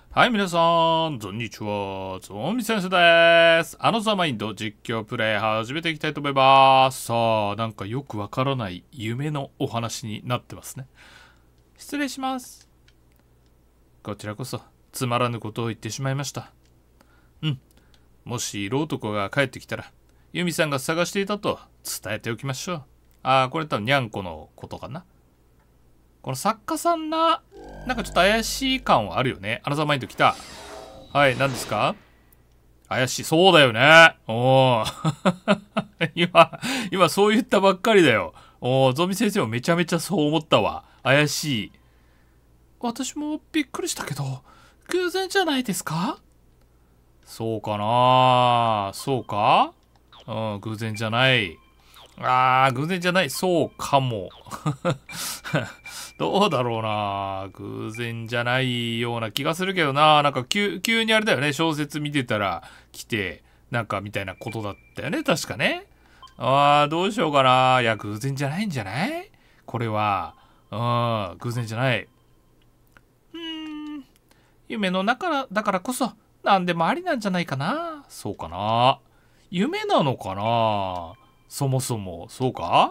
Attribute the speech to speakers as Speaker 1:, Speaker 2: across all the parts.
Speaker 1: はい、皆さん、こんにちは。ゾンビ先生です。ザマインド実況プレイ始めていきたいと思います。さあ、なんかよくわからない夢のお話になってますね。失礼します。こちらこそ、つまらぬことを言ってしまいました。もし色男が帰ってきたら、ユミさんが探していたと伝えておきましょう。これ多分ニャンコのことかな。この作家さんなんかちょっと怪しい感はあるよね。アナザーマインド来た。はい、何ですか？怪しい。そうだよね。おー。今そう言ったばっかりだよ。ゾンビ先生もめちゃめちゃそう思ったわ。怪しい。私もびっくりしたけど、偶然じゃないですか？そうかな？そうか？偶然じゃない。偶然じゃない。そうかも。どうだろうな。偶然じゃないような気がするけどな。なんか急にあれだよね。小説見てたら来て、なんかみたいなことだったよね。確かね。どうしようかな。いや、偶然じゃないんじゃない？これは。偶然じゃない。夢の中だからこそ、何でもありなんじゃないかな。そうかな。夢なのかな？そもそも、そうか？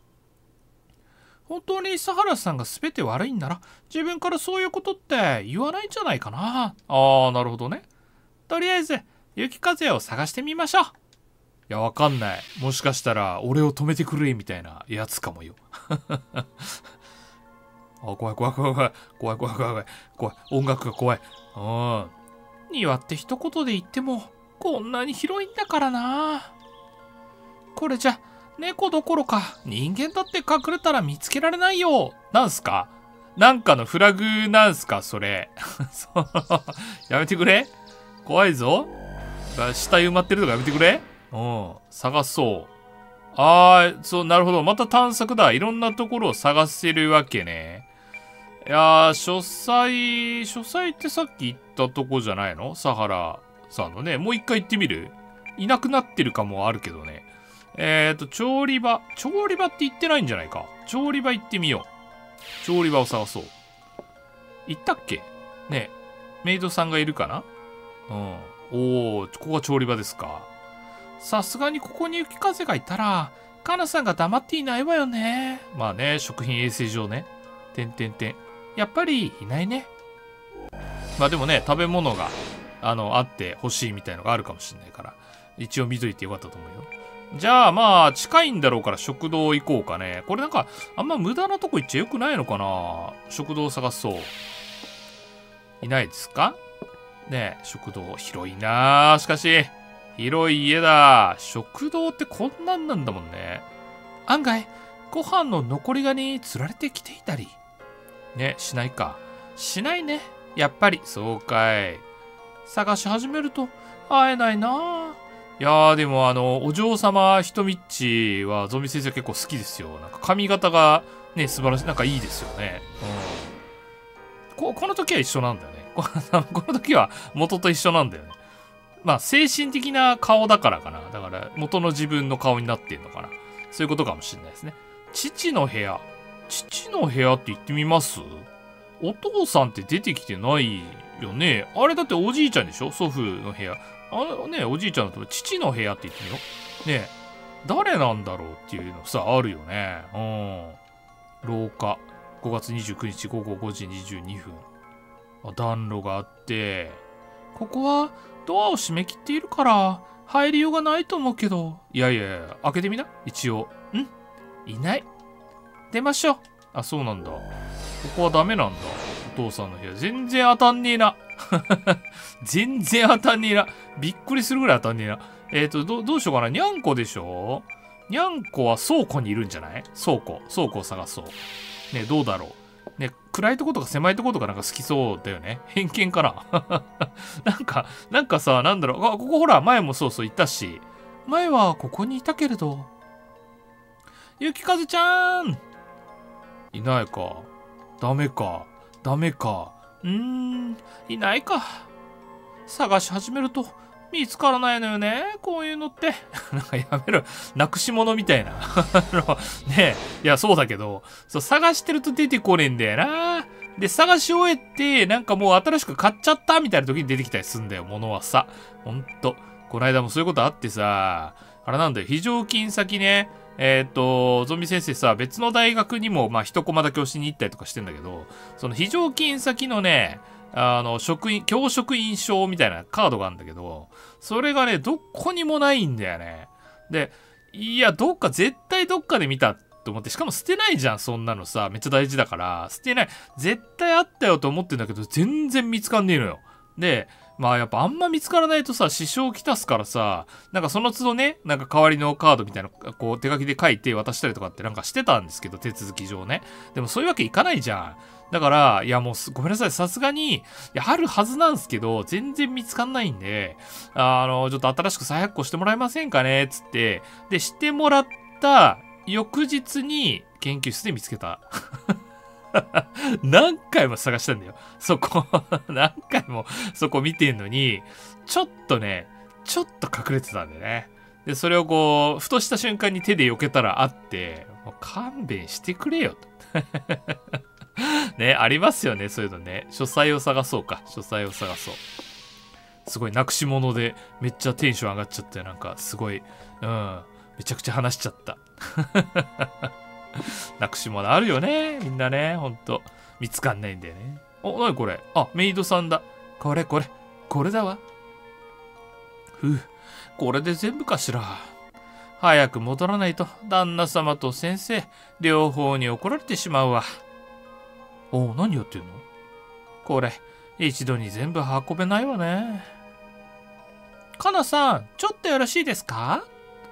Speaker 1: 本当に佐原さんが全て悪いんなら、自分からそういうことって言わないんじゃないかな。なるほどね。とりあえず、雪風を探してみましょう。いや、わかんない。もしかしたら、俺を止めてくれ、みたいなやつかもよ。怖い。音楽が怖い。庭って一言で言っても、こんなに広いんだからな。これじゃ、猫どころか人間だって隠れたら見つけられないよ。なんすか？なんかのフラグなんすかそれ。やめてくれ。怖いぞ。死体埋まってるとかやめてくれ。探そう。そう、なるほど。また探索だ。いろんなところを探せるわけね。いやー、書斎ってさっき言ったとこじゃないの？サハラさんのね。もう一回行ってみる？いなくなってるかもあるけどね。調理場って言ってないんじゃないか。調理場行ってみよう。調理場を探そう。行ったっけ？ねえ、メイドさんがいるかな？ここが調理場ですか。さすがにここに雪風がいたら、カナさんが黙っていないわよね。まあね、食品衛生上ね。やっぱりいないね。まあでもね、食べ物が、あって欲しいみたいのがあるかもしれないから、一応見といてよかったと思うよ。じゃあまあ近いんだろうから食堂行こうかね。これなんかあんま無駄なとこ行っちゃよくないのかな。食堂探そう。いないですかね。え、食堂広いなあ。しかし広い家だ。食堂ってこんなんなんだもんね。案外ご飯の残りがに釣られてきていたりね。しないか。しないね。やっぱりそうかい。探し始めると会えないなあ。いやーでもお嬢様ひとみっちはゾンビ先生結構好きですよ。なんか髪型がね、素晴らしい。なんかいいですよね。この時は一緒なんだよね。この時は元と一緒なんだよね。まあ精神的な顔だからかな。だから元の自分の顔になってんのかな。そういうことかもしれないですね。父の部屋って言ってみます？お父さんって出てきてないよね。あれだっておじいちゃんでしょ？祖父の部屋。おじいちゃんだと父の部屋って言ってみよう。ねえ、誰なんだろうっていうのさ、あるよね。廊下。5月29日午後5時22分。暖炉があって、ここはドアを閉め切っているから入りようがないと思うけど。いや、開けてみな。一応。いない。出ましょう。そうなんだ。ここはダメなんだ。お父さんの部屋。全然当たんねえな。全然当たんねえな。びっくりするぐらい当たんねえな。どうしようかな。にゃんこでしょ？にゃんこは倉庫にいるんじゃない？倉庫を探そう。ね、どうだろう。ね、暗いとことか狭いとことかなんか好きそうだよね。偏見かな。なんかさ、なんだろう。ここほら、前もそう言ったし。前はここにいたけれど。ゆきかずちゃん！いないか。ダメか。いないか。探し始めると見つからないのよね。こういうのって。なんかやめろ。なくし物みたいな。ねえ。いや、そうだけど、探してると出てこねえんだよな。 で、探し終えて、なんかもう新しく買っちゃったみたいな時に出てきたりすんだよ、物はさ。ほんと。この間もそういうことあってさ、あれなんだよ、非常勤先ね、ゾンビ先生さ、別の大学にも、まあ、一コマだけ教しに行ったりとかしてんだけど、その非常勤先のね、教職員証みたいなカードがあるんだけど、それがね、どこにもないんだよね。で、いや、絶対どっかで見たと思って、しかも捨てないじゃん、そんなのさ、めっちゃ大事だから、捨てない。絶対あったよと思ってんだけど、全然見つかんねえのよ。で、まあやっぱあんま見つからないとさ、支障をきたすからさ、なんかその都度ね、なんか代わりのカードみたいな、こう手書きで書いて渡したりとかってなんかしてたんですけど、手続き上ね。でもそういうわけいかないじゃん。だから、いやもうごめんなさい、さすがに、いや、あるはずなんですけど、全然見つかんないんで、ちょっと新しく再発行してもらえませんかねつって、で、してもらった翌日に研究室で見つけた。何回も探したんだよ。そこ、何回もそこ見てんのに、ちょっと隠れてたんだよね。で、それをこう、ふとした瞬間に手で避けたらあって、もう勘弁してくれよと。ね、ありますよね、そういうのね。書斎を探そうか。書斎を探そう。すごい、なくし物でめっちゃテンション上がっちゃって、なんかすごい、めちゃくちゃ話しちゃった。なくし物あるよね。みんなね。ほんと。見つかんないんだよね。お、なにこれ。あ、メイドさんだ。これだわ。これで全部かしら。早く戻らないと、旦那様と先生、両方に怒られてしまうわ。お、何やってんの？これ、一度に全部運べないわね。かなさん、ちょっとよろしいですか？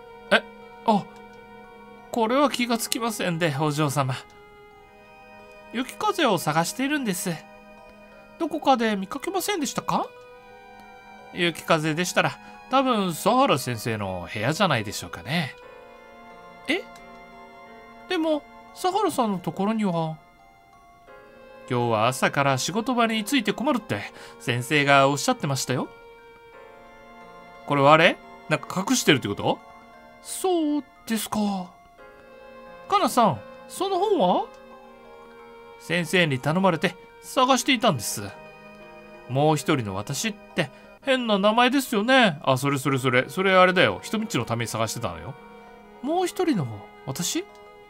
Speaker 1: これは気がつきませんで、お嬢様。雪風を探しているんです。どこかで見かけませんでしたか？雪風でしたら、多分、佐原先生の部屋じゃないでしょうかね。え？でも、佐原さんのところには、今日は朝から仕事場について困るって、先生がおっしゃってましたよ。これはあれ？なんか隠してるってこと？そうですか。かなさん、その本は？先生に頼まれて探していたんです。もう一人の私って変な名前ですよね。あ、それあれだよ。ひとみちのために探してたのよ。もう一人の私？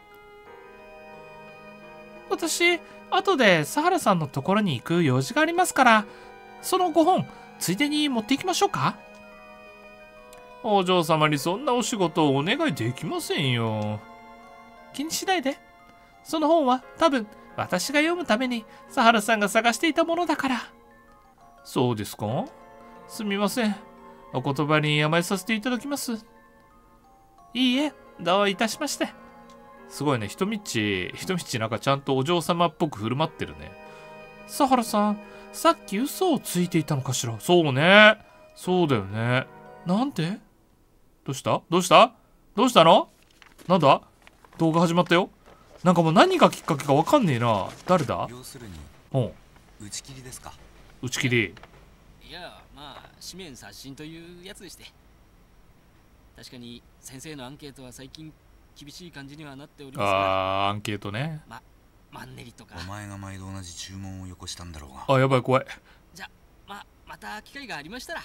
Speaker 1: 私、後で佐原さんのところに行く用事がありますから、その5本、ついでに持っていきましょうか？お嬢様にそんなお仕事をお願いできませんよ。気にしないで。その本は多分私が読むために佐原さんが探していたものだから。そうですか？すみません。お言葉に甘えさせていただきます。いいえ、どういたしまして。すごいね、ひとみっちなんかちゃんとお嬢様っぽく振る舞ってるね。佐原さん、さっき嘘をついていたのかしら？そうね。そうだよね。なんで？どうしたの？なんだ？動画始まったよ。なんかもう何がきっかけかわかんねえな。誰だ？
Speaker 2: 要するに、打ち切りですか？
Speaker 1: 打ち切り。
Speaker 3: いや、まあ紙面刷新というやつでして、確かに先生のアンケートは最近厳しい感じにはなっておりますが、
Speaker 1: アンケートね。
Speaker 3: マンネリとか。
Speaker 2: お前が毎度同じ注文をよこしたんだろうが。
Speaker 1: あ、やばい、怖い。
Speaker 3: じゃ、また機会がありましたら。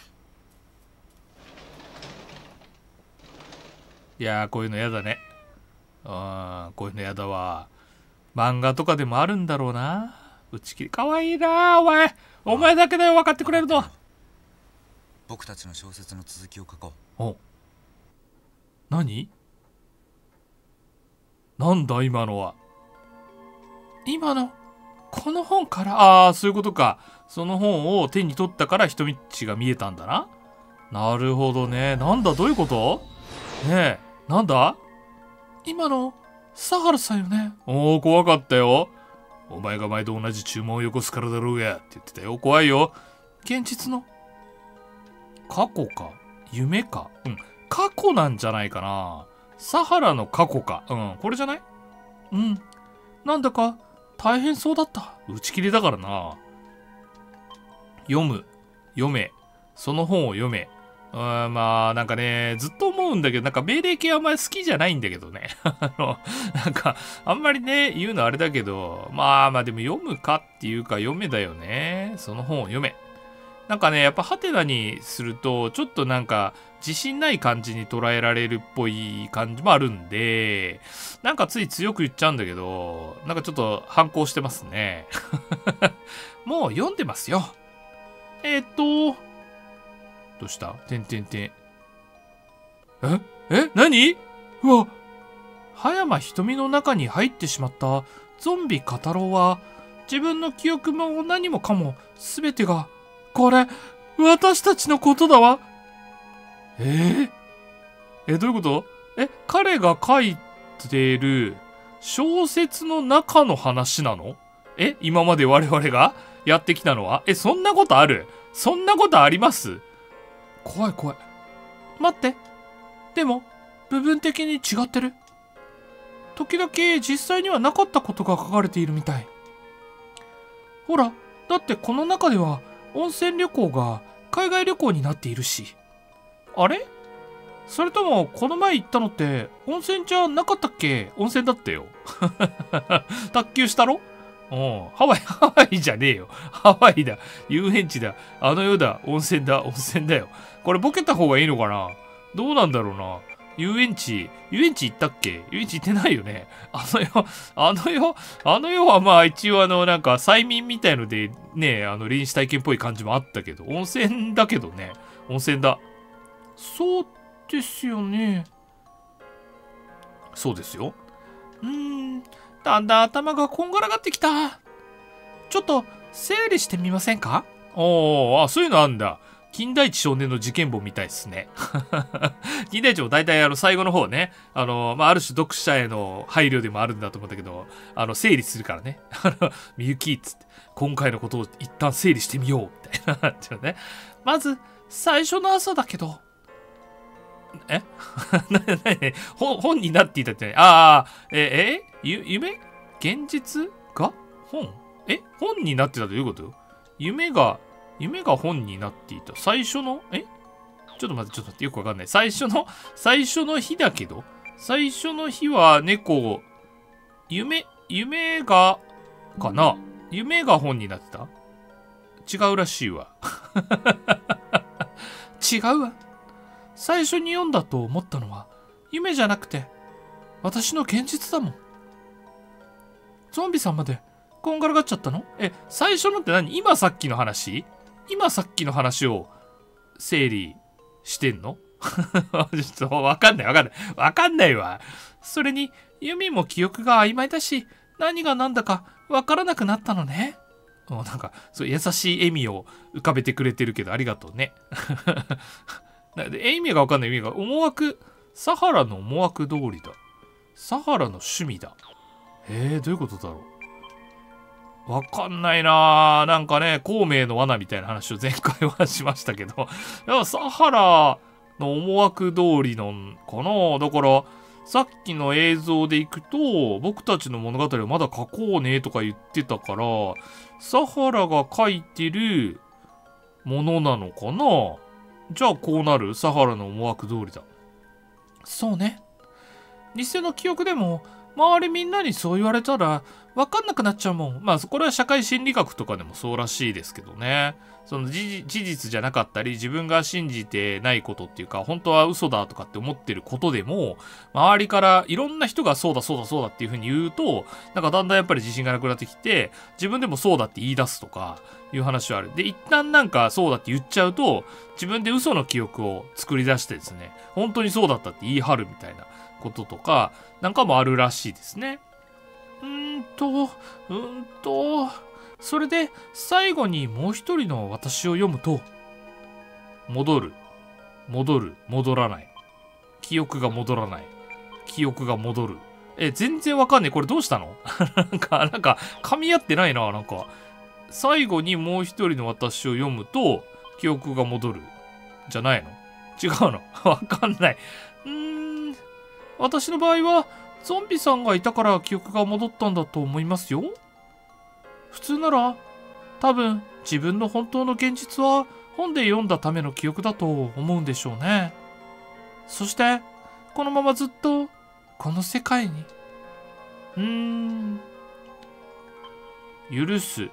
Speaker 1: いやー、こういうのやだね。こういうのやだわ。漫画とかでもあるんだろうな。打ち切り。かわいいな、お前だけだよ、分かってくれるの。
Speaker 2: 僕たちの小説の続きを書こ
Speaker 1: う。お、何？なんだ今のは。今のこの本から。そういうことか。その本を手に取ったからひとみっちが見えたんだな。なるほどね。なんだ、どういうこと？ねえ、なんだ？今の佐原さんよね。おお、怖かったよ。お前が毎度同じ注文をよこすからだろうがって言ってたよ。怖いよ。現実の過去か夢か。過去なんじゃないかな。佐原の過去か。これじゃない？なんだか大変そうだった。打ち切りだからな。読め。その本を読め。まあなんかね、ずっと思うんだけど、なんか命令系あんまり好きじゃないんだけどね。なんか、あんまりね、言うのあれだけど、まあでも読むかっていうか読めだよね。その本を読め。なんかね、やっぱハテナにすると、ちょっとなんか、自信ない感じに捉えられるっぽい感じもあるんで、なんかつい強く言っちゃうんだけど、なんかちょっと反抗してますね。もう読んでますよ。どうしたてんてんてん。何うわ、葉山瞳の中に入ってしまったゾンビカタロウは、自分の記憶も何もかも全てが、これ、私たちのことだわ。どういうこと？彼が書いてる小説の中の話なの？今まで我々がやってきたのは？そんなことある？そんなことあります？怖い。待って。でも、部分的に違ってる。時々実際にはなかったことが書かれているみたい。ほら、だってこの中では温泉旅行が海外旅行になっているし。あれ？それともこの前行ったのって温泉じゃなかったっけ？温泉だったよ。卓球したろ？ハワイじゃねえよ。ハワイだ。遊園地だ。あの世だ。温泉だ。温泉だよ。これボケた方がいいのかな？どうなんだろうな。遊園地行ったっけ？遊園地行ってないよね。あの世はまあ一応なんか催眠みたいのでね、臨死体験っぽい感じもあったけど、温泉だけどね。温泉だ。そうですよね。そうですよ。だんだん頭がこんがらがってきた。ちょっと整理してみませんか？そういうのあんだ。金田一少年の事件簿みたいですね。金田一も大体最後の方ね、ある種読者への配慮でもあるんだと思うんだけど、整理するからね。みゆきっつって、今回のことを一旦整理してみよう、みたいな。ね、まず、最初の朝だけど、本になっていたってね。夢？現実が本？本になってたということ？夢が本になっていた。最初のちょっと待って、よくわかんない。最初の日だけど、最初の日は猫、夢が、かな？夢が本になってた？違うらしいわ。違うわ。最初に読んだと思ったのは、夢じゃなくて、私の現実だもん。ゾンビさんまで、こんがらがっちゃったの？最初のって何？今さっきの話を整理してんの？ちょっとわかんないわ。それに、ユミも記憶が曖昧だし、何が何だかわからなくなったのね。なんか、そう優しい笑みを浮かべてくれてるけど、ありがとうね。意味がわかんない。サハラの思惑通りだ。サハラの趣味だ。どういうことだろう。わかんないなぁ。なんかね、孔明の罠みたいな話を前回はしましたけど、サハラの思惑通りなんかな。だから、さっきの映像でいくと、僕たちの物語はまだ書こうねとか言ってたから、サハラが書いてるものなのかな。じゃあこうなる？サハラの思惑通りだ。そうね。偽の記憶でも、周りみんなにそう言われたら、わかんなくなっちゃうもん。これは社会心理学とかでもそうらしいですけどね。その事実じゃなかったり、自分が信じてないことっていうか、本当は嘘だとかって思ってることでも、周りからいろんな人がそうだっていう風に言うと、なんかだんだんやっぱり自信がなくなってきて、自分でもそうだって言い出すとかいう話はある。で、一旦なんかそうだって言っちゃうと、自分で嘘の記憶を作り出してですね、本当にそうだったって言い張るみたいなこととか、なんかもあるらしいですね。それで最後にもう一人の私を読むと、戻らない。記憶が戻らない。記憶が戻る。全然わかんねえ。これどうしたの？なんか、噛み合ってないな。なんか、最後にもう一人の私を読むと、記憶が戻る。じゃないの？違うの？わかんない。私の場合は、ゾンビさんがいたから記憶が戻ったんだと思いますよ。普通なら、多分自分の本当の現実は本で読んだための記憶だと思うんでしょうね。 そしてこのままずっとこの世界に許す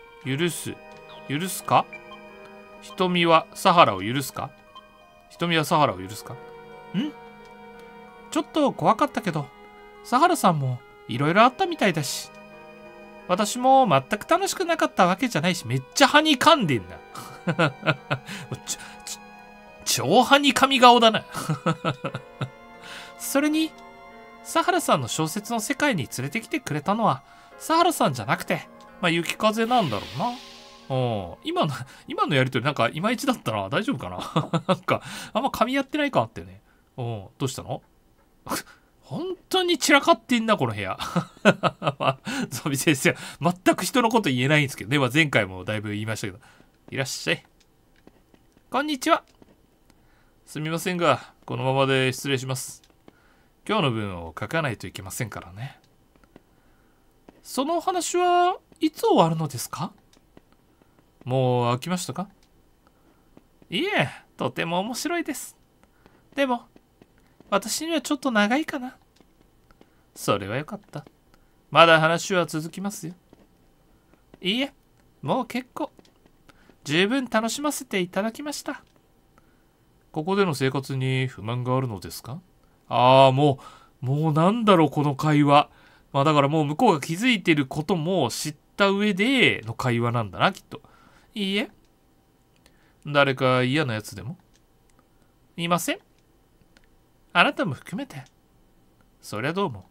Speaker 1: か？瞳はサハラを許すか？瞳はサハラを許すか？ちょっと怖かったけど、サハラさんもいろいろあったみたいだし、私も全く楽しくなかったわけじゃないし、めっちゃ歯に噛んでんな。超歯に噛み顔だな。それに、サハラさんの小説の世界に連れてきてくれたのは、サハラさんじゃなくて、雪風なんだろうな。今のやりとりなんかいまいちだったな。大丈夫かな。なんかあんま噛み合ってないかってね。どうしたの？本当に散らかってんなこの部屋。ゾンビ先生は全く人のこと言えないんですけどね。前回もだいぶ言いましたけど。いらっしゃい。こんにちは。すみませんがこのままで失礼します。今日の分を書かないといけませんからね。そのお話はいつ終わるのですか？もう飽きましたか？いえ、とても面白いです。でも、私にはちょっと長いかな。それはよかった。まだ話は続きますよ。いいえ、もう結構。十分楽しませていただきました。ここでの生活に不満があるのですか？もうなんだろうこの会話。だからもう向こうが気づいてることも知った上での会話なんだな、きっと。いいえ。誰か嫌なやつでも？いません。あなたも含めて。そりゃどう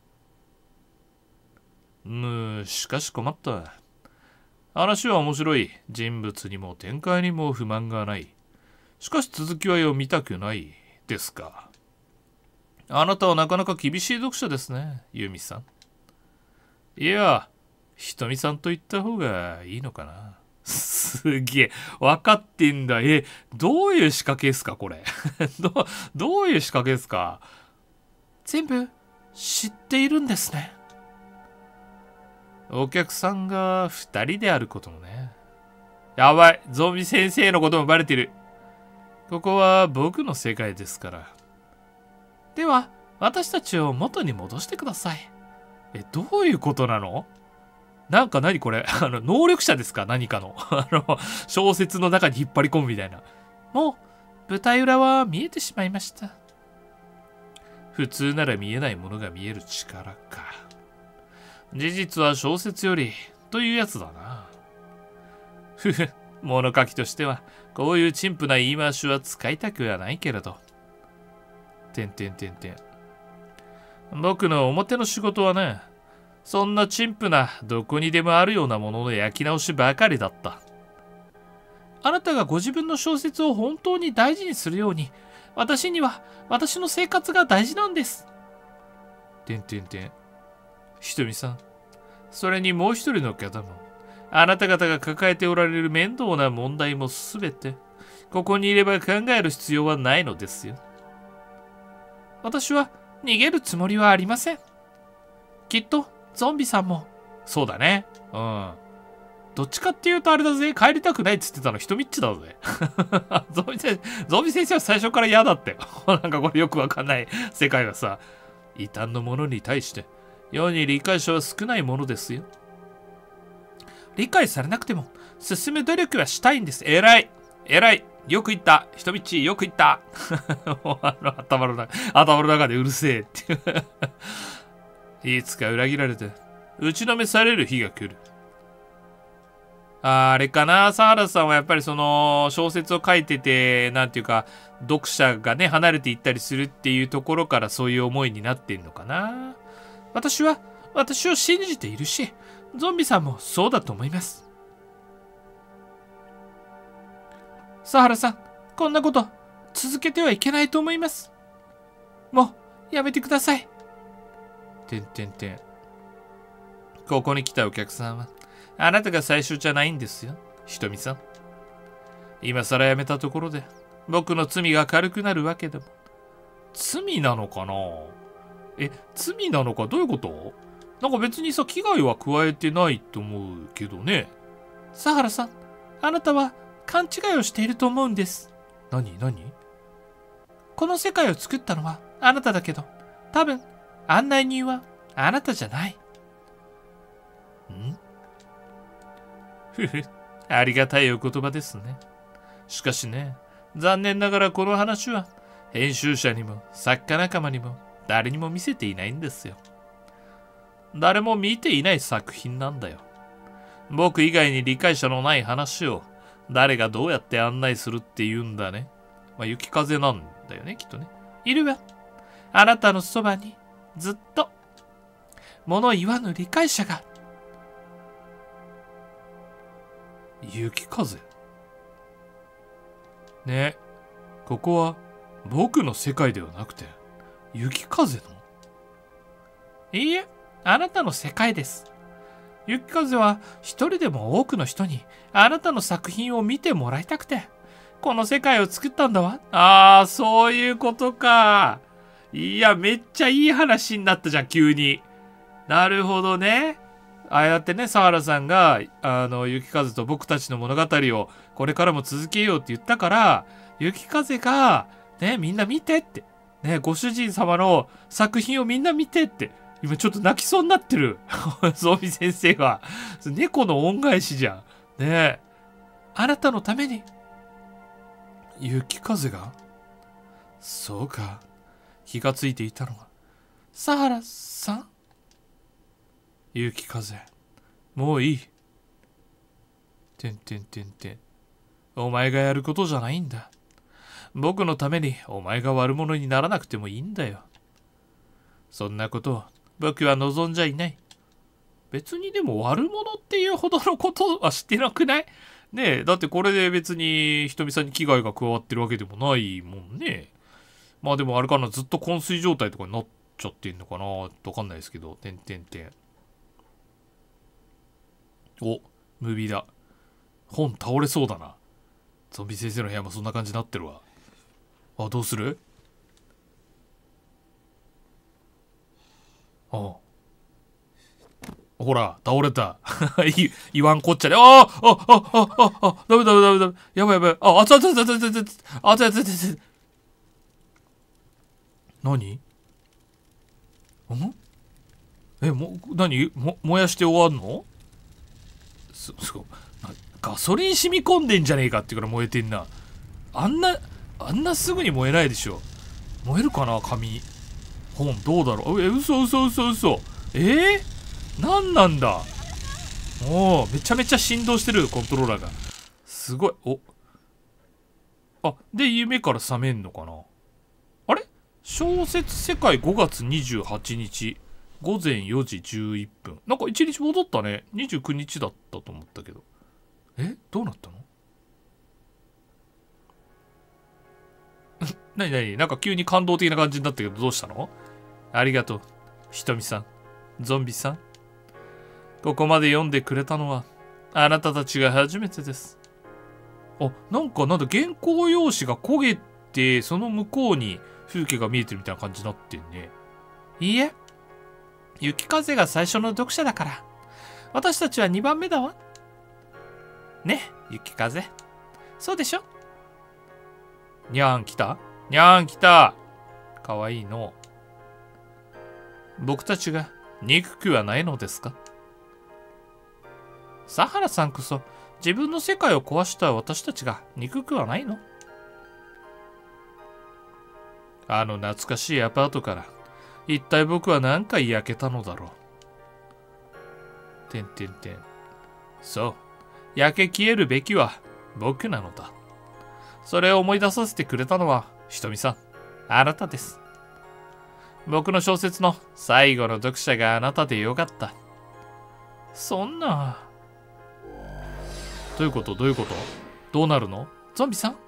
Speaker 1: も。しかし困った。話は面白い。人物にも展開にも不満がない。しかし続きは読みたくないですか。あなたはなかなか厳しい読者ですね、ユミさん。いや、ひとみさんと言った方がいいのかな。すげえ、分かってんだ。どういう仕掛けですか、これ。どういう仕掛けですか。全部知っているんですね。お客さんが2人であることもね。やばい、ゾンビ先生のこともバレてる。ここは僕の世界ですから。では、私たちを元に戻してください。どういうことなの？何これ能力者ですか？何かの。小説の中に引っ張り込むみたいな。もう、舞台裏は見えてしまいました。普通なら見えないものが見える力か。事実は小説より、というやつだな。物書きとしては、こういう陳腐な言い回しは使いたくはないけれど。僕の表の仕事はね、そんな陳腐などこにでもあるようなものの焼き直しばかりだった。あなたがご自分の小説を本当に大事にするように、私には私の生活が大事なんです。ひとみさん、それにもう一人の方も、あなた方が抱えておられる面倒な問題もすべて、ここにいれば考える必要はないのですよ。私は逃げるつもりはありません。きっとゾンビさんも。そうだね。どっちかっていうとあれだぜ。帰りたくないっつってたの人みっちだぜ。ゾンビ先生は最初から嫌だって。なんかこれよくわかんない世界がさ、異端のものに対して世に理解者は少ないものですよ。理解されなくても進む努力はしたいんです。偉いよく言った。人みっちよく言った。頭の中でうるせえっていう。いつか裏切られて打ちのめされる日が来る。あれかな、サハラさんはやっぱりその小説を書いてて、なんていうか読者がね離れていったりするっていうところからそういう思いになってんのかな。私は私を信じているし、ゾンビさんもそうだと思います。サハラさん、こんなこと続けてはいけないと思います。もうやめてください。ここに来たお客さんはあなたが最初じゃないんですよ、ひとみさん。今更やめたところで僕の罪が軽くなるわけでも。罪なのかな？罪なのか？どういうこと？なんか別にさ、危害は加えてないと思うけどね。サハラさん、あなたは勘違いをしていると思うんです。何？ この世界を作ったのはあなただけど、多分案内人はあなたじゃない。ふふ、ありがたいお言葉ですね。しかしね、残念ながらこの話は編集者にも作家仲間にも誰にも見せていないんですよ。誰も見ていない作品なんだよ。僕以外に理解者のない話を誰がどうやって案内するって言うんだね。まあ、雪風なんだよね、きっとね。いるわ。あなたのそばにずっと物言わぬ理解者が。雪風ね、ここは僕の世界ではなくて雪風の。いいえ、あなたの世界です。雪風は一人でも多くの人にあなたの作品を見てもらいたくてこの世界を作ったんだわ。ああ、そういうことか。いや、めっちゃいい話になったじゃん、急に。なるほどね。ああやってね、サハラさんが雪風と僕たちの物語をこれからも続けようって言ったから、雪風がね、みんな見てってね、ご主人様の作品をみんな見てって、今ちょっと泣きそうになってるゾンビ先生が。猫の恩返しじゃんね。え、あなたのために。雪風が、そうか、気がついていたのはサハラさん。雪風、もういい。お前がやることじゃないんだ。僕のためにお前が悪者にならなくてもいいんだよ。そんなことを僕は望んじゃいない。別にでも悪者っていうほどのことはしてなくない？ねえ、だってこれで別にひとみさんに危害が加わってるわけでもないもんね。まあでもあれかな、ずっと昏睡状態とかになっちゃってんのかな、わかんないですけど。お、ムービーだ。本倒れそうだな。ゾンビ先生の部屋もそんな感じになってるわ。あ、どうする？ああ、ほら、倒れた。言わんこっちゃで。ダメ。やばい。あ、熱い。何？何？燃やして終わんの？ガソリン染み込んでんじゃねえかっていうから燃えてんな。あんなすぐに燃えないでしょ。燃えるかな、紙。本、どうだろう。嘘。なんだ。めちゃめちゃ振動してる、コントローラーが。すごい。で、夢から覚めんのかな。あれ？小説世界5月28日、午前4時11分。なんか1日戻ったね。29日だったと思ったけど。どうなったの？何なんか急に感動的な感じになったけど、どうしたの？ありがとう、ひとみさん、ゾンビさん。ここまで読んでくれたのはあなたたちが初めてです。なんだ原稿用紙が焦げて、その向こうに風景が見えてるみたいな感じになってんね。いいえ、雪風が最初の読者だから私たちは2番目だわね。雪風、そうでしょ。にゃーん来た。かわいいの。僕たちが憎くはないのですか？サハラさんこそ自分の世界を壊した私たちが憎くはないの？あの懐かしいアパートから一体僕は何回焼けたのだろう。そう、焼け消えるべきは僕なのだ。それを思い出させてくれたのはひとみさん、あなたです。僕の小説の最後の読者があなたでよかった。そんな。どういうこと？どうなるの？ゾンビさん？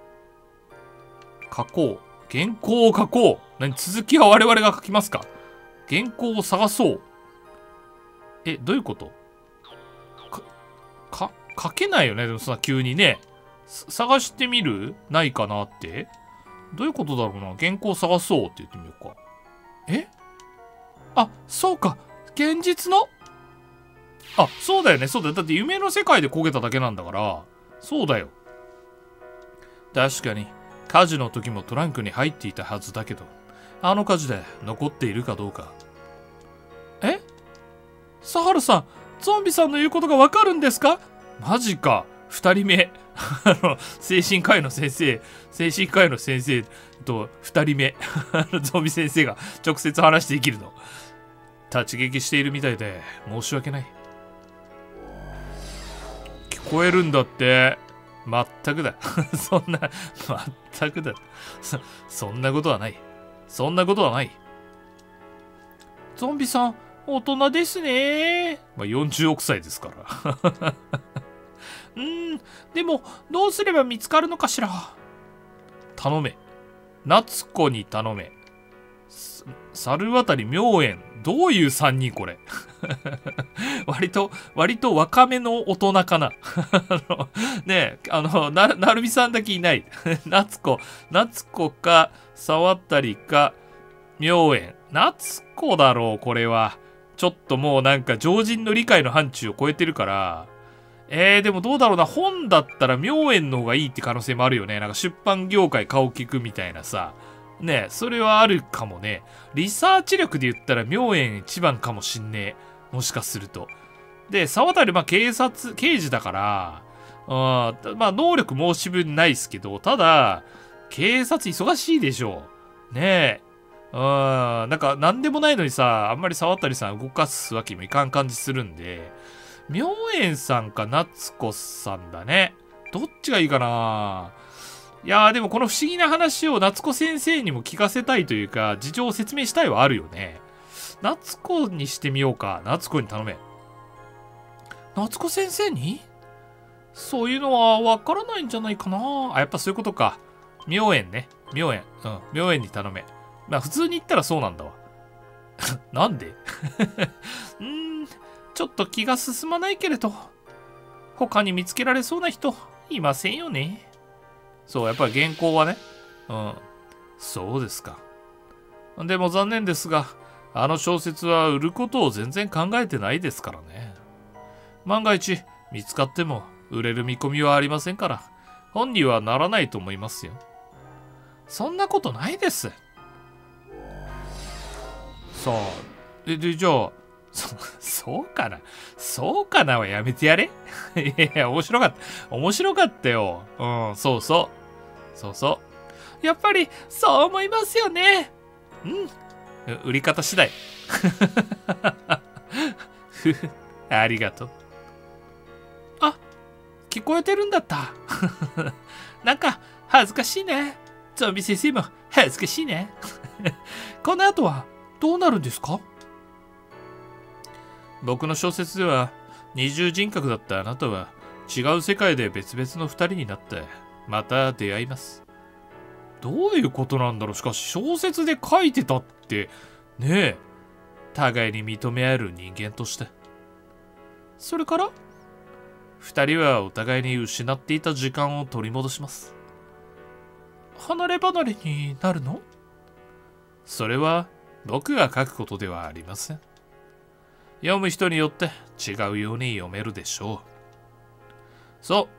Speaker 1: 原稿を書こう。続きは我々が書きますか？原稿を探そう。どういうこと？書けないよね。でもさ、急にね。探してみる？ないかなって。どういうことだろうな。原稿を探そうって言ってみようか。そうか。現実の？そうだよね。だって夢の世界で焦げただけなんだから。そうだよ。確かに、 火事の時もトランクに入っていたはずだけど、あの火事で残っているかどうか。え？サハルさん、ゾンビさんの言うことがわかるんですか？マジか。2人目。精神科医の先生と2人目。ゾンビ先生が直接話できるの。立ち聞きしているみたいで申し訳ない。聞こえるんだって。全くだ。全くだ。そんなことはない。そんなことはない。ゾンビさん、大人ですね。まあ、40億歳ですから。でも、どうすれば見つかるのかしら。頼め。夏子に頼め。猿渡明円。どういう3人これ。割と若めの大人かな。ねえ、なるみさんだけいない。夏子か、沢渡か、明円。夏子だろう、これは。ちょっともうなんか常人の理解の範疇を超えてるから。でもどうだろうな。本だったら明円の方がいいって可能性もあるよね。なんか出版業界顔聞くみたいなさ。ね、それはあるかもね。リサーチ力で言ったら明円一番かもしんねえ。もしかすると。で、沢渡刑事だから、まあ能力申し分ないですけど、ただ、警察忙しいでしょ。ねえ。なんか何でもないのにさ、あんまり沢渡さん動かすわけにもいかん感じするんで、明円さんか夏子さんだね。どっちがいいかな。いやーでもこの不思議な話を夏子先生にも聞かせたいというか、事情を説明したいはあるよね。夏子にしてみようか。夏子に頼め。夏子先生に？そういうのはわからないんじゃないかな。あ、やっぱそういうことか。明円ね。明円。明円に頼め。まあ普通に言ったらそうなんだわ。なんでちょっと気が進まないけれど、他に見つけられそうな人いませんよね。そう、やっぱり原稿はね。そうですか。でも残念ですが、あの小説は売ることを全然考えてないですからね。万が一見つかっても売れる見込みはありませんから、本にはならないと思いますよ。そんなことないです。さあ、じゃあ、そうかなはやめてやれ。いや、面白かったよ。そうそう。やっぱり、そう思いますよね。売り方次第。ありがとう。あ、聞こえてるんだった。なんか、恥ずかしいね。ゾンビ先生も恥ずかしいね。この後は、どうなるんですか？僕の小説では二重人格だったあなたは違う世界で別々の二人になってまた出会います。どういうことなんだろう。しかし小説で書いてたってねえ、互いに認め合える人間として。それから二人はお互いに失っていた時間を取り戻します。離れ離れになるの？それは僕が書くことではありません。読む人によって違うように読めるでしょう。そう、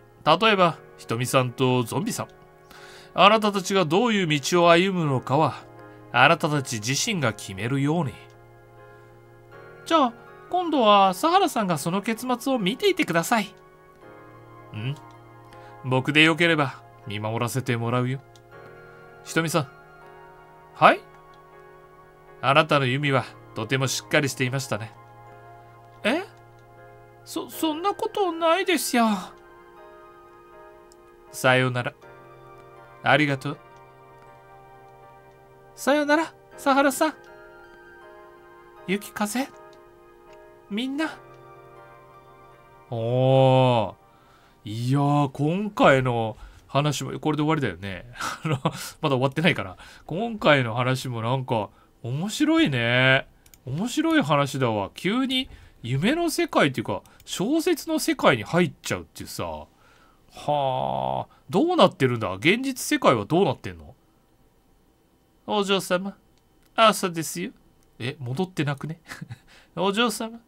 Speaker 1: 例えばひとみさんとゾンビさん、あなたたちがどういう道を歩むのかはあなたたち自身が決めるように。じゃあ今度はサハラさんがその結末を見ていてください。僕でよければ見守らせてもらうよ。ひとみさん。はい？あなたの弓はとてもしっかりしていましたね。そんなことないですよ。さようなら。ありがとう。さようなら、サハラさん。雪風。みんな。いやー、今回の話も、これで終わりだよね。まだ終わってないから。今回の話もなんか、面白いね。面白い話だわ。急に夢の世界っていうか小説の世界に入っちゃうっていうさ。はあ、どうなってるんだ。現実世界はどうなってんの？お嬢様、朝ですよ。戻ってなくね？お嬢様。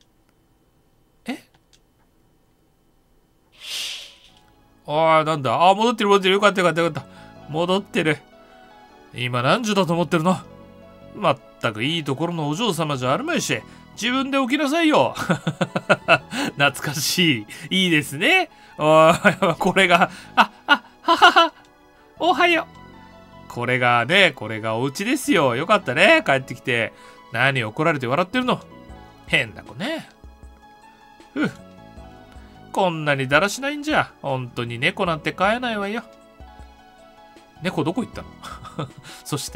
Speaker 1: なんだ。戻ってる。よかった。 戻ってる。今何時だと思ってるの？まったくいいところのお嬢様じゃあるまいし、自分で起きなさいよ。懐かしい。いいですね。これが、ははは。おはよう。これがお家ですよ。よかったね。帰ってきて。何怒られて笑ってるの？変な子ね。こんなにだらしないんじゃ、本当に猫なんて飼えないわよ。猫どこ行ったの？そして、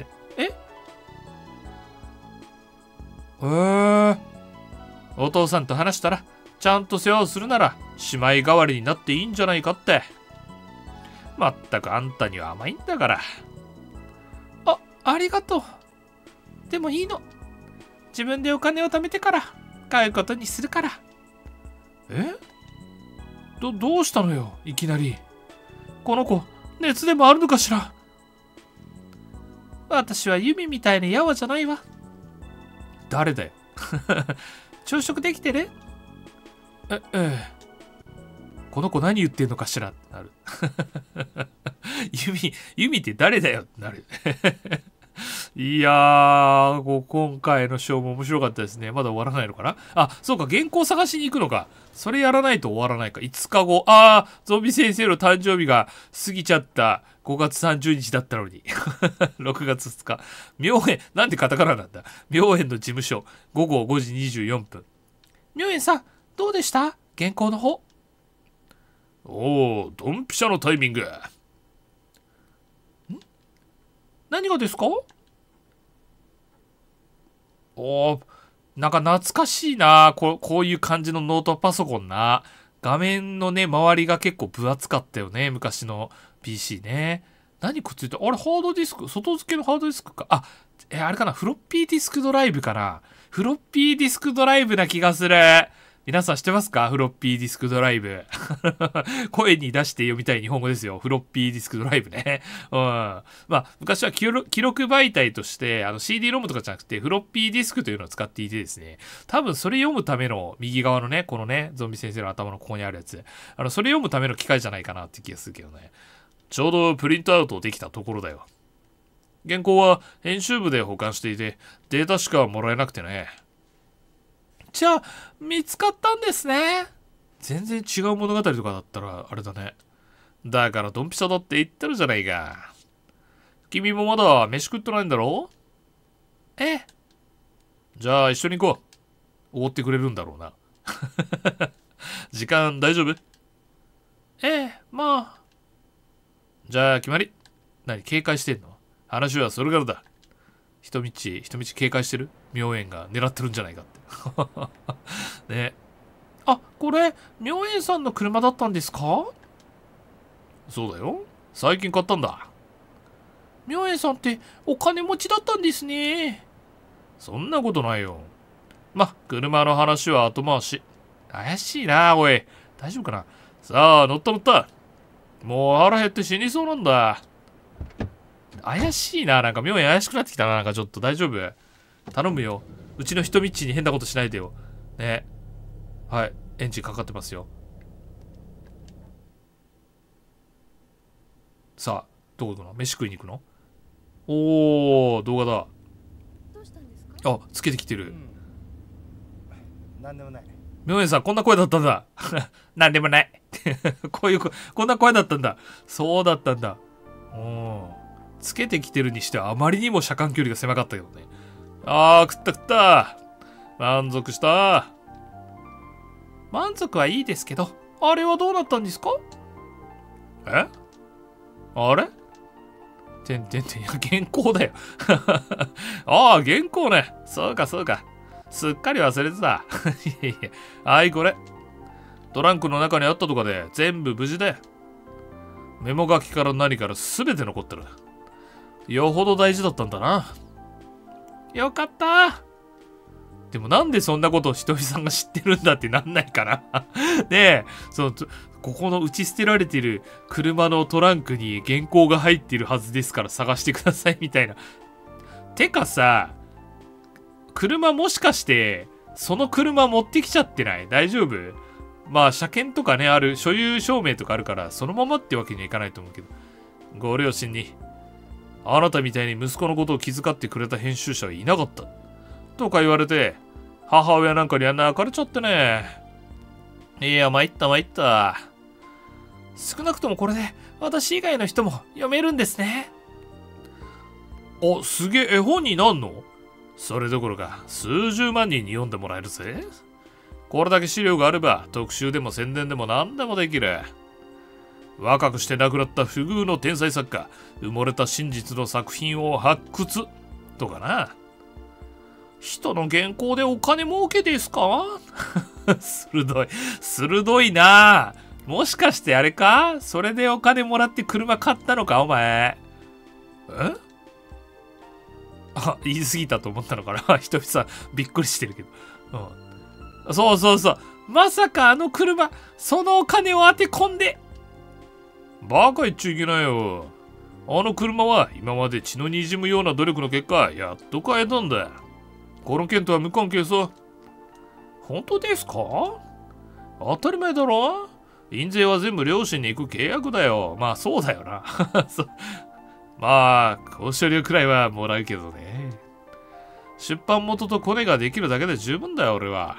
Speaker 1: お父さんと話したら、ちゃんと世話をするなら、姉妹代わりになっていいんじゃないかって。まったくあんたには甘いんだから。ありがとう。でもいいの。自分でお金を貯めてから、買うことにするから。どうしたのよ、いきなり。この子、熱でもあるのかしら。私はユミみたいなヤワじゃないわ。誰だよ。朝食できてる？この子何言ってんのかしらってなる。ユミって誰だよってなる。いやー、今回のショーも面白かったですね。まだ終わらないのかな？そうか、原稿探しに行くのか。それやらないと終わらないか。5日後。ゾンビ先生の誕生日が過ぎちゃった5月30日だったのに。6月2日。妙園、なんでカタカナなんだ。妙園の事務所。午後5時24分。妙園さん、どうでした？原稿の方。ドンピシャのタイミング。何がですか？なんか懐かしいな。こういう感じのノートパソコンな。画面のね、周りが結構分厚かったよね。昔の PC ね。何くっついた？あれ、ハードディスク？外付けのハードディスクか。あれかな？フロッピーディスクドライブかな？フロッピーディスクドライブな気がする。皆さん知ってますか？フロッピーディスクドライブ。声に出して読みたい日本語ですよ。フロッピーディスクドライブね。昔は記録媒体として、CD ロムとかじゃなくて、フロッピーディスクというのを使っていてですね、多分それ読むための、右側のね、このね、ゾンビ先生の頭のここにあるやつ、それ読むための機械じゃないかなって気がするけどね。ちょうどプリントアウトできたところだよ。原稿は編集部で保管していて、データしかもらえなくてね。じゃあ、見つかったんですね。全然違う物語とかだったら、あれだね。だからドンピシャだって言ってるじゃないか。君もまだ飯食ってないんだろ？じゃあ一緒に行こう。おごってくれるんだろうな。時間大丈夫？まあ。じゃあ決まり。何警戒してんの？話はそれからだ。人道警戒してる？妙園が狙ってるんじゃないかって。ね。これ妙園さんの車だったんですか？そうだよ。最近買ったんだ。妙園さんってお金持ちだったんですね。そんなことないよ。車の話は後回し。怪しいな、おい。大丈夫かな？さあ、乗った。もう腹減って死にそうなんだ。怪しいな。なんか妙に怪しくなってきたな。なんかちょっと大丈夫？頼むよ。うちの人道に変なことしないでよ。ね。はい。エンジンかかってますよ。さあ、どこ行くの？飯食いに行くの？動画だ。
Speaker 4: どうしたんですか？
Speaker 1: つけてきてる。
Speaker 5: なんでもない。
Speaker 1: 妙園さん、こんな声だったんだ。なんでもない。こんな声だったんだ。そうだったんだ。つけてきてるにしてはあまりにも車間距離が狭かったけどね。食った満足した。満足はいいですけど、あれはどうなったんですか？あれ？原稿だよ。原稿ね。そうか。すっかり忘れてた。これ。トランクの中にあったとかで全部無事だよ。メモ書きから何から全て残ってる。よほど大事だったんだな。よかった。でもなんでそんなことをひとみさんが知ってるんだってなんないかな。ねえ、ここの打ち捨てられてる車のトランクに原稿が入ってるはずですから探してくださいみたいな。てかさ、車もしかしてその車持ってきちゃってない？大丈夫？車検とかね、所有証明とかあるからそのままってわけにはいかないと思うけど。ご両親にあなたみたいに息子のことを気遣ってくれた編集者はいなかった。とか言われて、母親なんかには泣かれちゃってね。いや、参った。少なくともこれで私以外の人も読めるんですね。あ、すげえ絵本になんの？それどころか数十万人に読んでもらえるぜ。これだけ資料があれば特集でも宣伝でも何でもできる。若くして亡くなった不遇の天才作家、埋もれた真実の作品を発掘とかな。人の原稿でお金儲けですか？鋭いな。もしかしてあれか？それでお金もらって車買ったのかお前。あ、言い過ぎたと思ったのかな。ひとみさんびっくりしてるけど、そう。まさかあの車、そのお金を当て込んで。バカ言っちゃいけないよ。あの車は今まで血の滲むような努力の結果、やっと買えたんだ。この件とは無関係さ。本当ですか？当たり前だろ。印税は全部両親に行く契約だよ。まあそうだよな。まあ交渉料くらいはもらうけどね。出版元とコネができるだけで十分だよ俺は。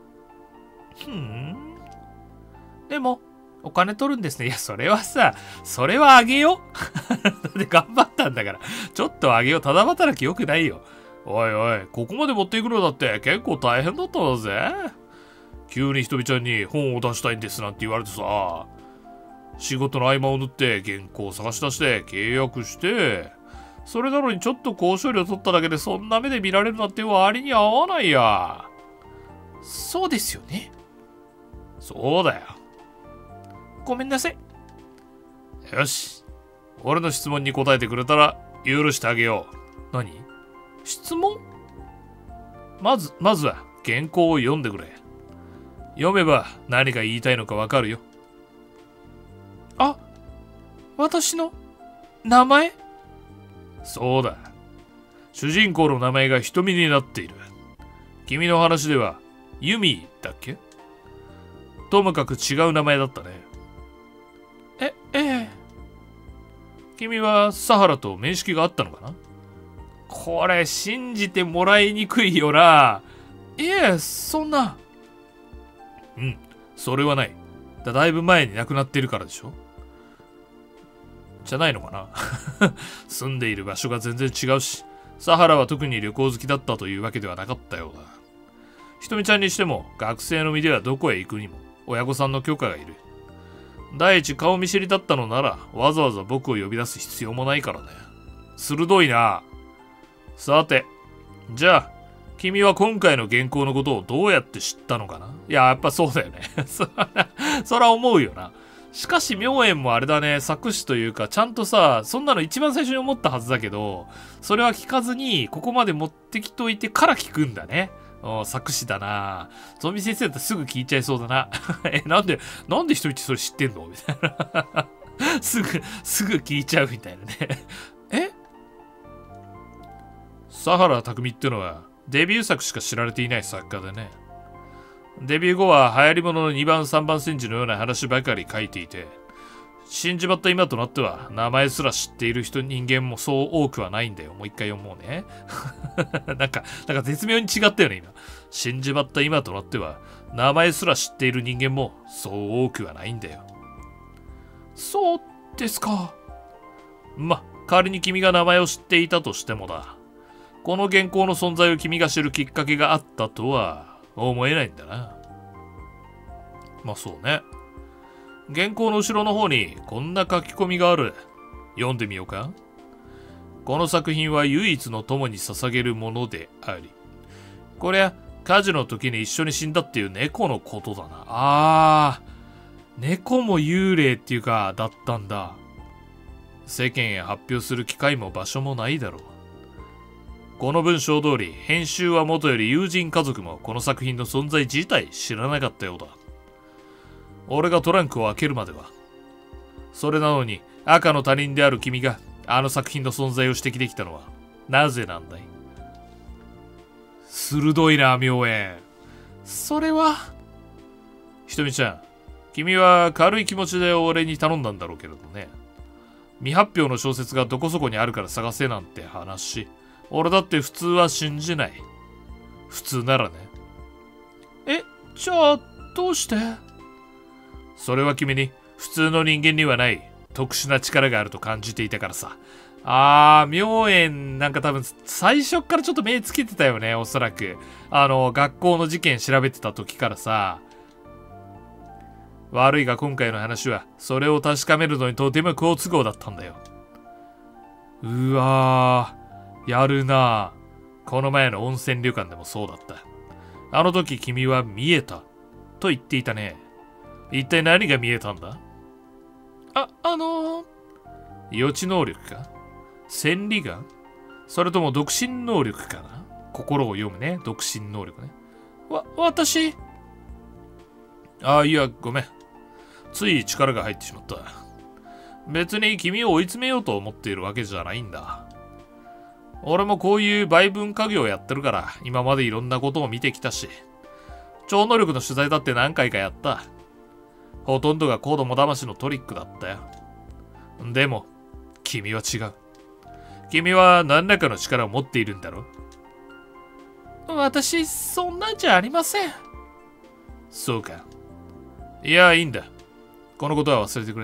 Speaker 1: でもお金取るんですね。いや、それはあげよう。だって頑張ったんだから。ちょっとあげよう。ただ働きよくないよ。おい、ここまで持っていくのだって結構大変だったんだぜ。急にひとみちゃんに本を出したいんですなんて言われてさ、仕事の合間を縫って原稿を探し出して契約して、それなのにちょっと交渉料取っただけでそんな目で見られるなんて割に合わないや。そうですよね。そうだよ。ごめんなさい。よし。俺の質問に答えてくれたら許してあげよう。何？質問？まずは原稿を読んでくれ。読めば何が言いたいのかわかるよ。あ、私の名前？そうだ。主人公の名前が瞳になっている。君の話ではユミだっけ？ともかく違う名前だったね。ええ。君はサハラと面識があったのかな？これ信じてもらいにくいよな。いえ、そんな。それはない。だいぶ前に亡くなっているからでしょ？じゃないのかな。住んでいる場所が全然違うし、サハラは特に旅行好きだったというわけではなかったようだ。ひとみちゃんにしても学生の身ではどこへ行くにも親御さんの許可がいる。第一顔見知りだったのならわざわざ僕を呼び出す必要もないからね。鋭いな。さて、じゃあ君は今回の原稿のことをどうやって知ったのかな？いや、やっぱそうだよね。そら思うよな。しかし妙円もあれだね、作詞というかちゃんとさ、そんなの一番最初に思ったはずだけど、それは聞かずにここまで持ってきといてから聞くんだね。作詞だな。ゾンビ先生だってすぐ聞いちゃいそうだな。なんで人一それ知ってんのみたいな。すぐ聞いちゃうみたいなね。サハラ匠ってのはデビュー作しか知られていない作家でね。デビュー後は流行り物の2番3番煎じのような話ばかり書いていて、死んじまった今となっては名前すら知っている人間もそう多くはないんだよ。もう一回読もうね。なんか絶妙に違ったよね今。死んじまった今となっては名前すら知っている人間もそう多くはないんだよ。そうですか。仮に君が名前を知っていたとしてもだ。この原稿の存在を君が知るきっかけがあったとは思えないんだな。まあそうね。原稿の後ろの方にこんな書き込みがある。読んでみようか。この作品は唯一の友に捧げるものであり、こりゃ火事の時に一緒に死んだっていう猫のことだな。猫も幽霊っていうかだったんだ。世間へ発表する機会も場所もないだろう。この文章通り編集はもとより友人家族もこの作品の存在自体知らなかったようだ。俺がトランクを開けるまでは。それなのに赤の他人である君があの作品の存在を指摘できたのはなぜなんだい？鋭いな妙円。それはひとみちゃん、君は軽い気持ちで俺に頼んだんだろうけれどね。 未発表の小説がどこそこにあるから探せなんて話。俺だって普通は信じない。普通ならね。じゃあ、どうして？それは君に普通の人間にはない特殊な力があると感じていたからさ。妙縁なんか多分最初からちょっと目つけてたよね、おそらく。学校の事件調べてた時からさ。悪いが今回の話はそれを確かめるのにとても好都合だったんだよ。うわー、やるな。この前の温泉旅館でもそうだった。あの時君は見えたと言っていたね。一体何が見えたんだ？予知能力か？千里眼？それとも独身能力かな？心を読むね。独身能力ね。私。いや、ごめん。つい力が入ってしまった。別に君を追い詰めようと思っているわけじゃないんだ。俺もこういう売分家業やってるから、今までいろんなことを見てきたし、超能力の取材だって何回かやった。ほとんどが子供騙しのトリックだったよ。でも、君は違う。君は何らかの力を持っているんだろ？私、そんなんじゃありません。そうか。いや、いいんだ。このことは忘れてくれ。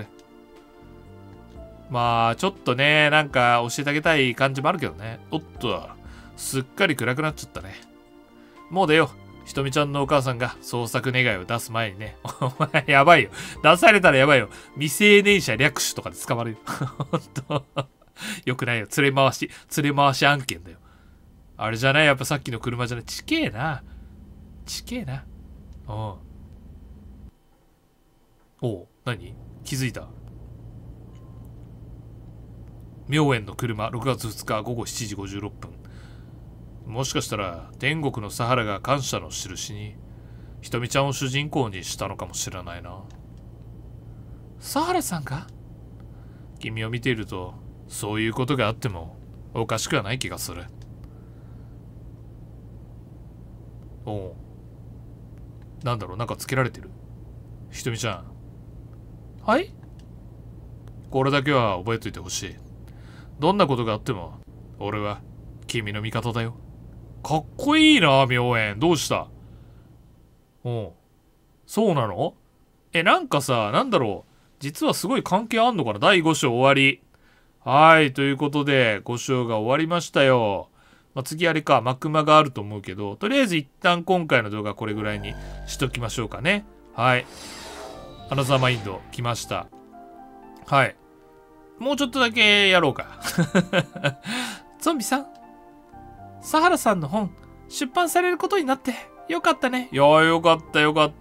Speaker 1: まあ、ちょっとね、なんか教えてあげたい感じもあるけどね。おっと、すっかり暗くなっちゃったね。もう出よう。ひとみちゃんのお母さんが捜索願いを出す前にね。お前、やばいよ。出されたらやばいよ。未成年者略取とかで捕まるよ。ほんと。よくないよ。連れ回し案件だよ。あれじゃない？やっぱさっきの車じゃない？ちけえな。おう、何？気づいた？妙縁の車、6月2日午後7時56分。もしかしたら、天国のサハラが感謝の印に、ひとみちゃんを主人公にしたのかもしれないな。サハラさんが？君を見ていると、そういうことがあっても、おかしくはない気がする。おう。なんだろう、なんかつけられてる？ひとみちゃん。はい？これだけは覚えといてほしい。どんなことがあっても、俺は君の味方だよ。かっこいいな、妙縁。どうした？おう。そうなの？なんかさ、なんだろう。実はすごい関係あんのかな？第5章終わり。はい、ということで、5章が終わりましたよ。次あれか、幕間があると思うけど、とりあえず一旦今回の動画これぐらいにしときましょうかね。はい。アナザーマインド来ました。はい。もうちょっとだけやろうか。ゾンビさん、サハラさんの本、出版されることになって、よかったね。いやー、よかったよかった。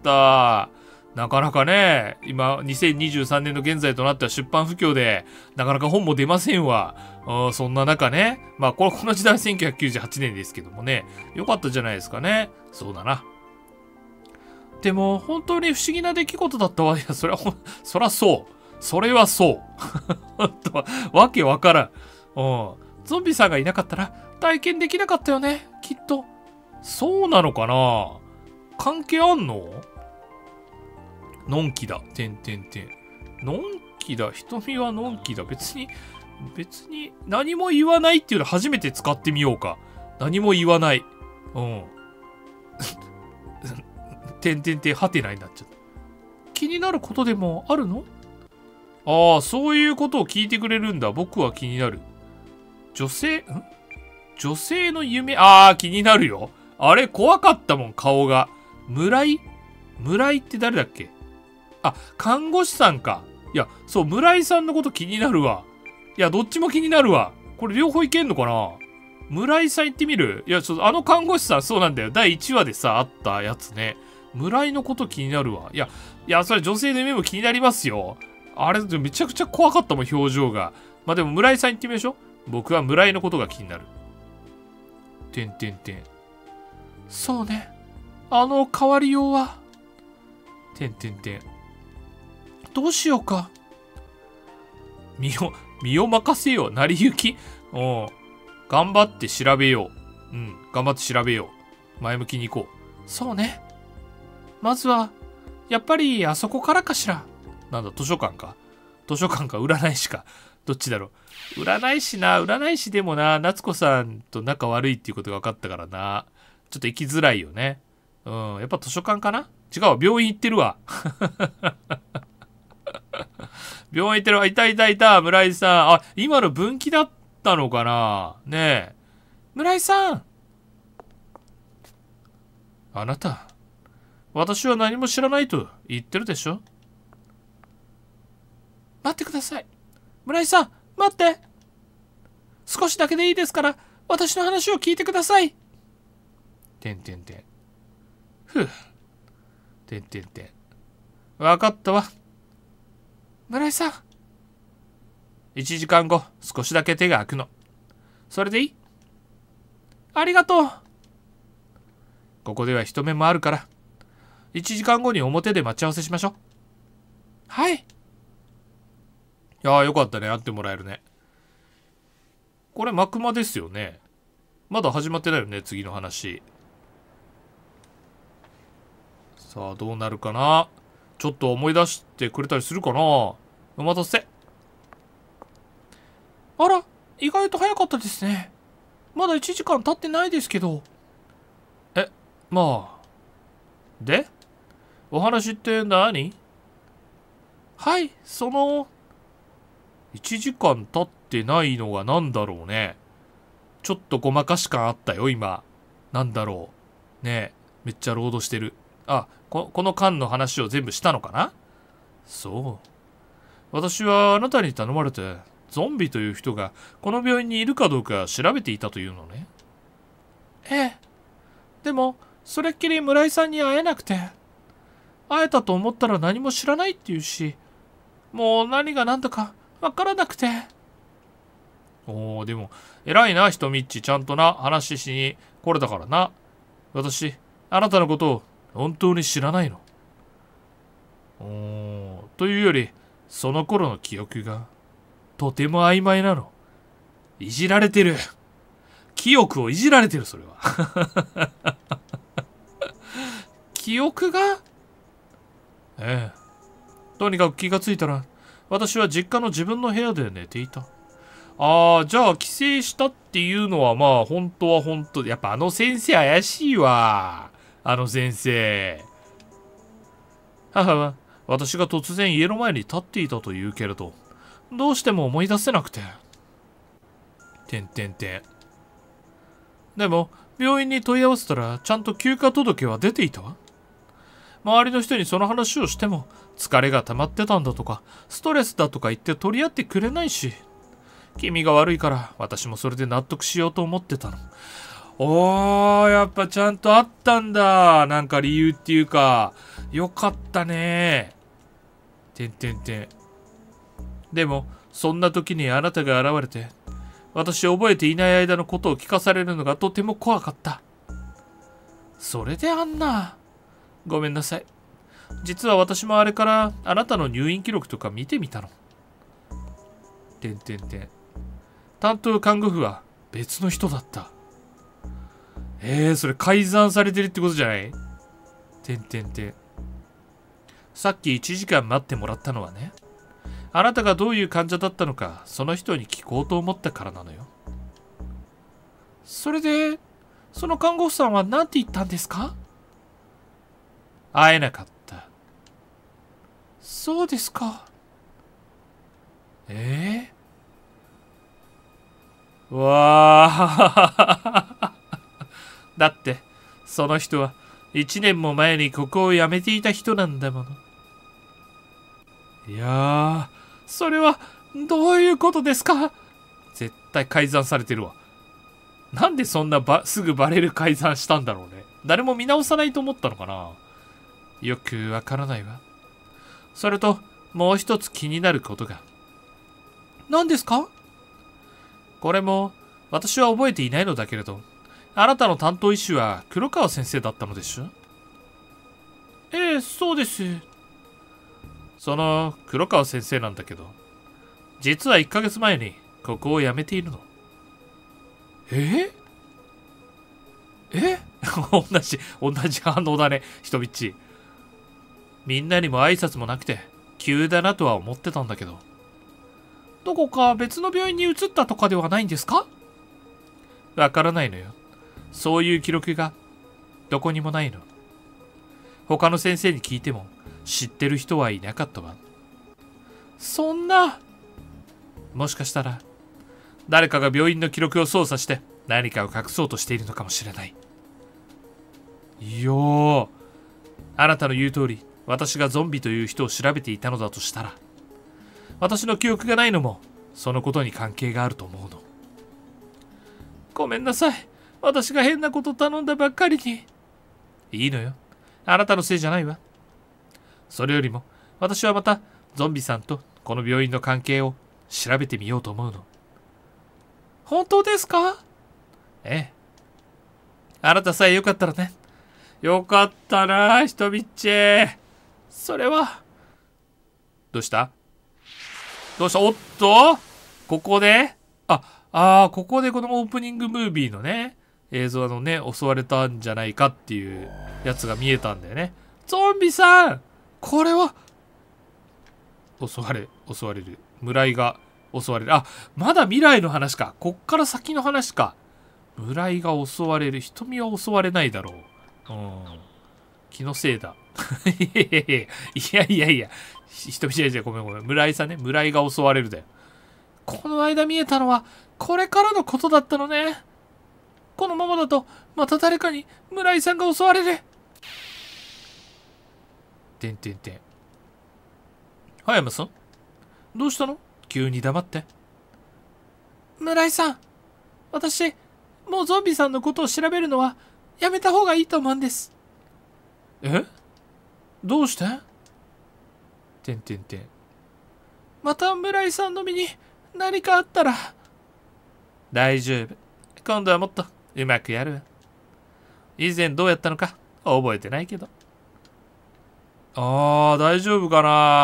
Speaker 1: なかなかね、今、2023年の現在となっては出版不況で、なかなか本も出ませんわ。そんな中ね、まあ、この時代は1998年ですけどもね、よかったじゃないですかね。そうだな。でも、本当に不思議な出来事だったわ。いや、そらそう。それはそう。わけわからん。ゾンビさんがいなかったら体験できなかったよね。きっと。そうなのかな？関係あんの？のんきだ。のんきだ。瞳はのんきだ。別に何も言わないっていうの初めて使ってみようか。何も言わない。はてなになっちゃった。気になることでもあるの？ああ、そういうことを聞いてくれるんだ。僕は気になる。女性の夢？ああ、気になるよ。あれ、怖かったもん、顔が。村井って誰だっけ？あ、看護師さんか。いや、そう、村井さんのこと気になるわ。いや、どっちも気になるわ。これ両方いけんのかな？村井さん行ってみる？いや、看護師さん、そうなんだよ。第1話でさ、あったやつね。村井のこと気になるわ。いや、それ女性の夢も気になりますよ。あれ、めちゃくちゃ怖かったもん、表情が。まあ、でも村井さん行ってみましょう。僕は村井のことが気になる。そうね。変わりようは。どうしようか。身を任せよう。成り行き。頑張って調べよう。頑張って調べよう。前向きに行こう。そうね。まずは、やっぱりあそこからかしら。なんだ、図書館か、占い師か。 どっちだろう。占い師でもな、夏子さんと仲悪いっていうことが分かったからな。ちょっと行きづらいよね。うん、やっぱ図書館かな。違うわ、病院行ってるわ。病院行ってるわ。いた、村井さん。あ、今の分岐だったのかな。ねえ。村井さん。あなた、私は何も知らないと言ってるでしょ。待ってください。村井さん、待って。少しだけでいいですから、私の話を聞いてください。ふう。わかったわ。村井さん。1時間後、少しだけ手が空くの。それでいい？ありがとう。ここでは人目もあるから、1時間後に表で待ち合わせしましょう。はい。いやーよかったね。会ってもらえるね。これ幕間ですよね。まだ始まってないよね、次の話。さあどうなるかな。ちょっと思い出してくれたりするかな。お待たせ。あら、意外と早かったですね。まだ1時間経ってないですけど。まあ。で、お話って何？はい、1時間経ってないのが何だろうね。ちょっとごまかし感あったよ、今。なんだろう。ねえ、めっちゃロードしてる。あ、この間の話を全部したのかな？そう。私はあなたに頼まれて、ゾンビという人がこの病院にいるかどうか調べていたというのね。ええ。でも、それっきり村井さんに会えなくて。会えたと思ったら何も知らないって言うし、もう何が何だかわからなくて。おー、でも、偉いな、ひとみっち。ちゃんとな、話しに来れたからな。私、あなたのことを本当に知らないの。というより、その頃の記憶が、とても曖昧なの。いじられてる。記憶をいじられてる、それは。記憶が？ええ。とにかく気がついたら、私は実家の自分の部屋で寝ていた。ああ、じゃあ帰省したっていうのはまあ本当は本当で、やっぱあの先生怪しいわ。あの先生。母は私が突然家の前に立っていたと言うけれど、どうしても思い出せなくて。でも、病院に問い合わせたらちゃんと休暇届は出ていたわ。周りの人にその話をしても、疲れが溜まってたんだとか、ストレスだとか言って取り合ってくれないし、君が悪いから私もそれで納得しようと思ってたの。おー、やっぱちゃんとあったんだ。なんか理由っていうか、よかったね。でも、そんな時にあなたが現れて、私覚えていない間のことを聞かされるのがとても怖かった。それであんな。ごめんなさい。実は私もあれからあなたの入院記録とか見てみたの。担当看護婦は別の人だった。それ改ざんされてるってことじゃない？さっき1時間待ってもらったのはね、あなたがどういう患者だったのかその人に聞こうと思ったからなのよ。それで、その看護婦さんは何て言ったんですか？会えなかった。そうですか。わあだって、その人は1年も前にここを辞めていた人なんだもの。いやー、それはどういうことですか？絶対改ざんされてるわ。なんでそんなすぐバレる改ざんしたんだろうね。誰も見直さないと思ったのかな。よくわからないわ。それと、もう一つ気になることが。何ですか？これも、私は覚えていないのだけれど、あなたの担当医師は黒川先生だったのでしょ？ええ、そうです。その黒川先生なんだけど、実は1ヶ月前にここを辞めているの。同じ反応だね、人みっち。みんなにも挨拶もなくて、急だなとは思ってたんだけど。 どこか別の病院に移ったとかではないんですか？わからないのよ。そういう記録がどこにもないの。他の先生に聞いても知ってる人はいなかったわ。そんな。もしかしたら誰かが病院の記録を操作して何かを隠そうとしているのかもしれない。いやー、あなたの言う通り私がゾンビという人を調べていたのだとしたら、私の記憶がないのもそのことに関係があると思うの。ごめんなさい。私が変なこと頼んだばっかりに。いいのよ。あなたのせいじゃないわ。それよりも私はまたゾンビさんとこの病院の関係を調べてみようと思うの。本当ですか？ええ。あなたさえよかったらね。よかったな、ひとみっち。それは。どうした？おっとここでここでこのオープニングムービーのね、映像のね、襲われたんじゃないかっていうやつが見えたんだよね。ゾンビさん！これは襲われる。村井が襲われる。まだ未来の話か。こっから先の話か。村井が襲われる。瞳は襲われないだろう。気のせいだ。いや。瞳じゃごめん。村井さんね。村井が襲われるだよ。この間見えたのは、これからのことだったのね。このままだと、また誰かに村井さんが襲われる。葉山さん？どうしたの？急に黙って。村井さん、私、もうゾンビさんのことを調べるのはやめた方がいいと思うんです。え？どうして？また村井さんの身に何かあったら。大丈夫。今度はもっとうまくやるわ。以前どうやったのか覚えてないけど。大丈夫か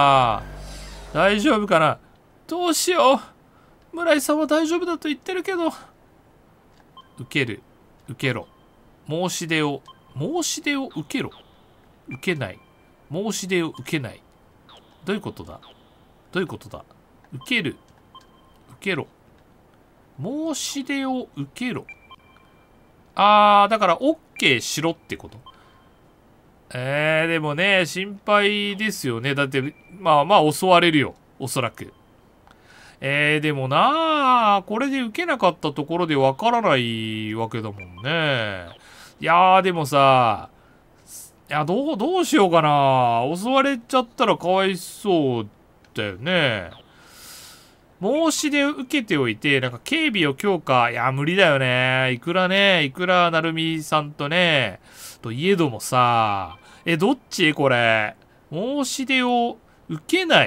Speaker 1: な。どうしよう。村井さんは大丈夫だと言ってるけど。受けろ。申し出を受けろ。受けない。申し出を受けない。どういうことだ。受けろ。申し出を受けろ。だから OK しろってこと。でもね、心配ですよね。だって、まあ襲われるよ。おそらく。でもなこれで受けなかったところでわからないわけだもんね。いやでもさ、どうしようかな。襲われちゃったらかわいそうだよね。申し出を受けておいて、なんか警備を強化。いや、無理だよね。いくらなるみさんとね、といえどもさ、どっちこれ。申し出を受けない。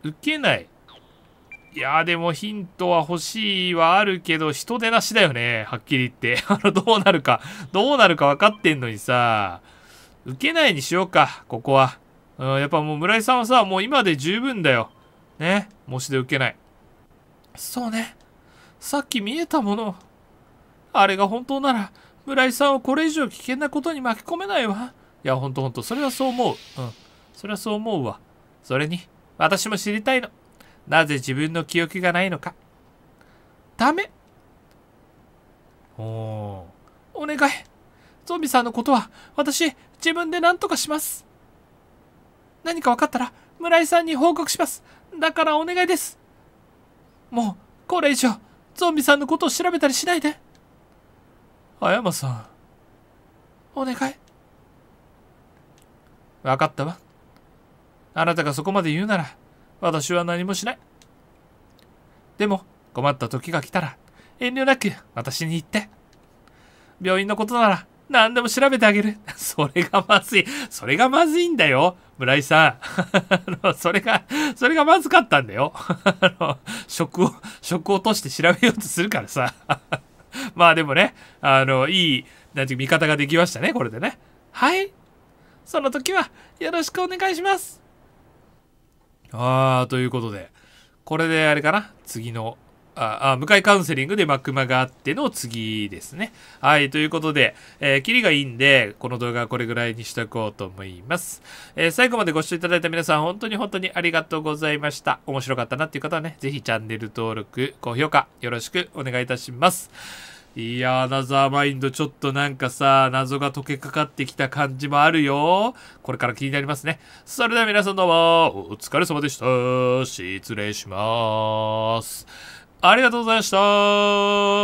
Speaker 1: いやでもヒントは欲しいはあるけど、人手なしだよね。はっきり言って。どうなるか分かってんのにさ、受けないにしようか、ここは。やっぱもう村井さんはさ、もう今で十分だよ。ね。申し出受けない。そうね。さっき見えたもの。あれが本当なら、村井さんをこれ以上危険なことに巻き込めないわ。いや、ほんと、それはそう思う。それはそう思うわ。それに、私も知りたいの。なぜ自分の記憶がないのか。ダメ。お願い。ゾンビさんのことは、私、自分で何とかします。何か分かったら、村井さんに報告します。だからお願いです。もう、これ以上、ゾンビさんのことを調べたりしないで。葉山さん。お願い。分かったわ。あなたがそこまで言うなら、私は何もしない。でも、困った時が来たら、遠慮なく私に言って。病院のことなら、何でも調べてあげる。それがまずいんだよ。村井さん。それがまずかったんだよ。職を落として調べようとするからさ。まあでもね、いい、見方ができましたね、これでね。はい。その時は、よろしくお願いします。ということで、これであれかな、次の向かいカウンセリングでマクマがあっての次ですね。はい、ということで、キリがいいんで、この動画はこれぐらいにしとこうと思います。最後までご視聴いただいた皆さん、本当に本当にありがとうございました。面白かったなっていう方はね、ぜひチャンネル登録、高評価、よろしくお願いいたします。いやー、アナザーマインドちょっとなんかさ、謎が解けかかってきた感じもあるよ。これから気になりますね。それでは皆さんどうも、お疲れ様でした。失礼します。ありがとうございました。